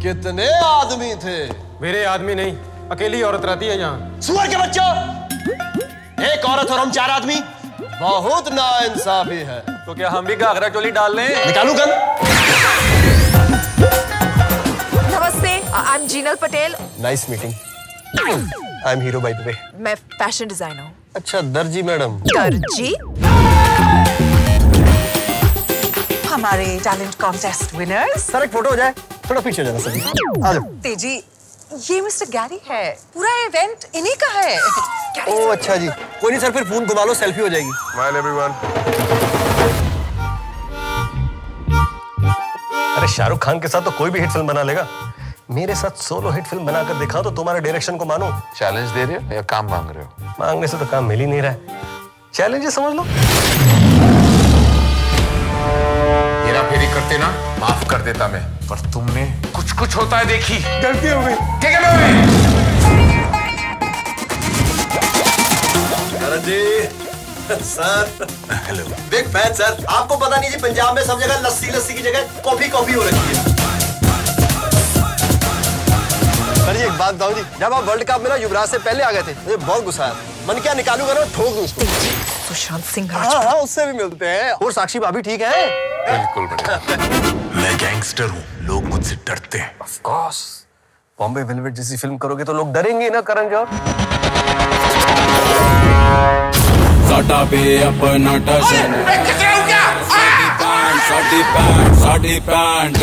कितने आदमी थे? मेरे आदमी नहीं, अकेली औरत रहती है यहाँ। सुअर के बच्चों, एक औरत और हम 4 आदमी, बहुत नाइंसाफी है। तो क्या हम भी घाघरा चोली डाल लें? निकालू गन? नमस्ते, I am Jinal Patel. Nice meeting. I am hero by the way. मैं फैशन डिजाइनर हूँ। अच्छा, दर्जी मैडम। दर्जी? हमारे टैलेंट कॉन्टेस्ट विनर्स। सर एक फोटो हो जाए, थोड़ा पीछे जाना सभी। आ जाओ। तेजी, ये मिस्टर गैरी है, पूरा इवेंट इन्हीं का है। ओह अच्छा जी, कोई नहीं सर, फिर फोन घुमा लो, सेल्फी हो जाएगी। Smile everyone. अरे शाहरुख खान के साथ तो कोई भी हिट फिल्म बना लेगा, मेरे साथ सोलो हिट फिल्म बनाकर दिखाओ तो तुम्हारे डायरेक्शन को मानो। चैलेंज दे रहे हो या काम मांग रहे हो? मांगने से तो काम मिल ही नहीं रहा है, चैलेंज समझ लो। हेरा फेरी करते ना, माफ कर देता मैं, पर तुमने कुछ होता है देखी। गलती हो गई। क्या कहना है? Karan ji sir. Hello. Big fan sir. आपको पता नहीं जी, पंजाब में सब जगह लस्सी की जगह कॉफी हो रखी है। सर जी एक बात बताओ जी, जब आप वर्ल्ड कप में ना युवराज से पहले आ गए थे, मुझे बहुत गुस्सा आया। मन क्या निकालूंगा ना, ठोक दूं उसको। सुशांत सिंह। हाँ, उससे भी मिलते हैं। और साक्षी भाभी ठीक है? बिल्कुल बढ़िया। मैं गैंगस्टर हूँ, लोग मुझसे डरते हैं। ऑफ कोर्स, बॉम्बे वेलवेट जैसी फिल्म करोगे तो लोग डरेंगे ना करण जौहर। साडा पे अपना टशन। कितना हो गया? साडी पैंट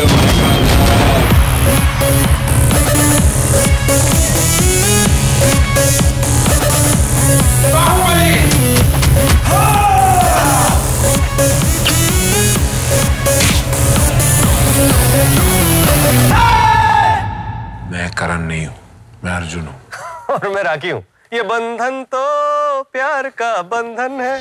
मैं करण नहीं हूँ, मैं अर्जुन हूँ। और मैं राखी हूँ। ये बंधन तो प्यार का बंधन है।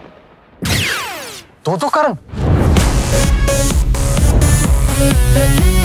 तो करण